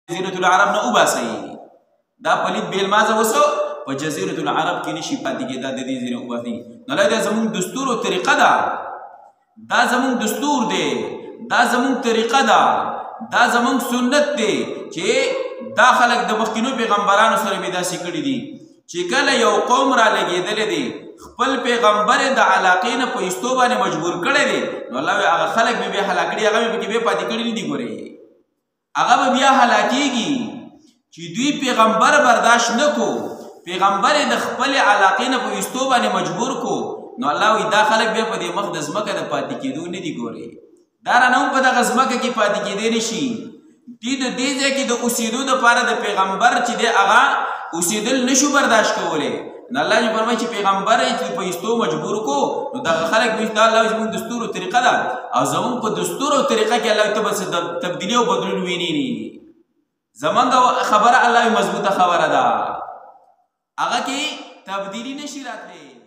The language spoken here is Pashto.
جزیرة العرب نه وباسئ دا پلید بیلمازه وسو په جزیرة العرب کې نشي پاتې کېدا د دې ځینې وباسئ نو دا زموږ دستور او طریقه ده دا زموږ دستور دی دا زموږ طریقه ده دا زموږ سنت دی چې دا خلک د مخکینو پیغمبرانو سره مې داسې کړي دي چې کله یو قوم را لګېدلی دی خپل پیغمبر د علاقې نه په ایستو باندې مجبور کړی دی نو الله وایي هغه خلک مې بیا هلاک کړي هغه مې پکې بیا پاتې کړي نه دي ګورې هغه به بیا هلاکېږي چې دوی پیغمبر برداشت نه کو پیغمبر د خپل علاقې نه په ایستو باندې مجبور کو نو الله وایي دا خلک بیا په دې مخ د ځمکه د پاتې کېدو نه دي ګورې دا رانه هم په دغه ځمکه کې پاتې کېدی نه شي دوی د دې ځای کې د اوسېدو دپاره د پیغمبر چې دی هغه اوسېدل نشو برداشت کولی نو الله جل فرمایي چې پیغمبر یې په ایستو مجبور کو نو دغه خلک دا الله زموږ دستور او طریقه ده او زموږ په دستور او طریقه کې الله ته به څه تبدیلي او بدلون ویني زموږ خبره الله مضبوطه خبره ده هغه کې تبدیلي نشي راتلی